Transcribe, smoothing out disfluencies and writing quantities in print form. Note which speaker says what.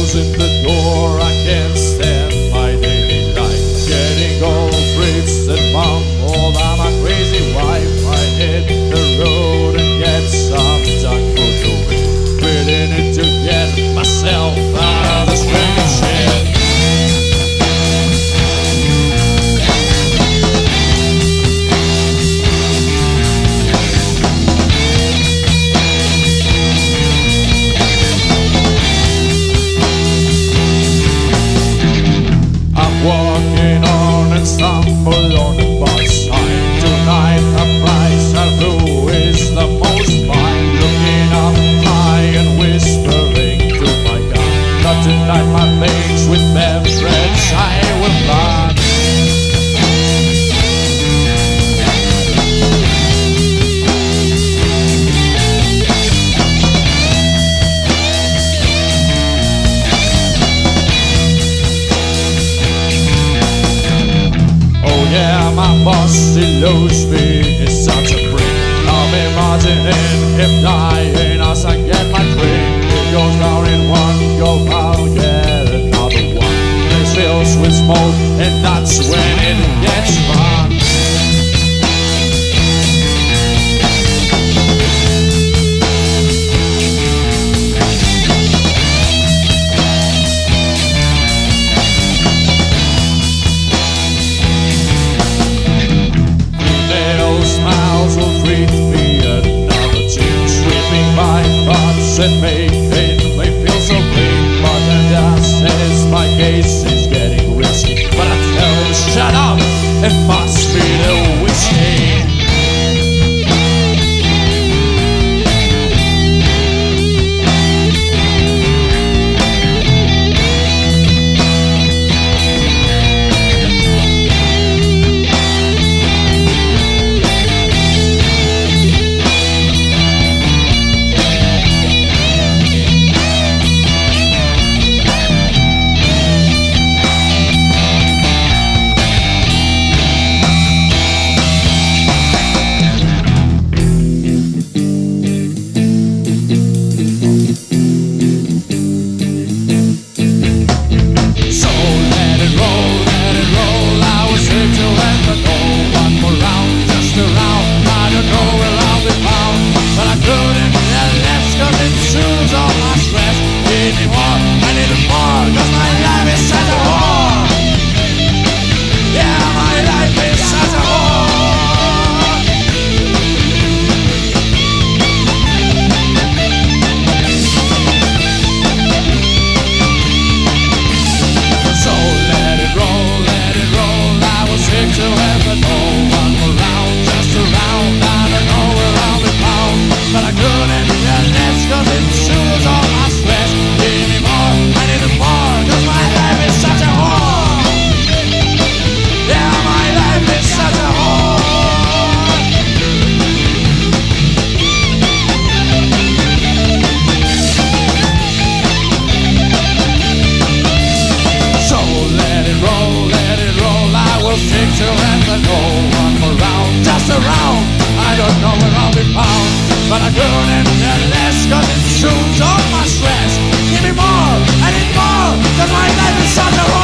Speaker 1: closing the door, I can't stand my daily life. Getting old, fritz and mumbled, I'm a crazy wife. I hit the road and get some done for the week. Quitting it to get myself out of this freaking shit. Walking on and stumble on the bus sign. Tonight the price of brew is the most fine. Looking up high and whispering to my God, not tonight my legs with beverage I will run. Yeah, my boss, he loads me, he's such a prick. I'm imagining him dying as I get my drink. It goes down in one go, I'll get another one. It fills with smoke, and that's when it gets fun. And making me feel so clean. Bartender says my case is getting risky, but I tell him shut up, it must be the whiskey. But I couldn't care less, cause it soothes all my stress. Give me more, I need more, cause my life is such a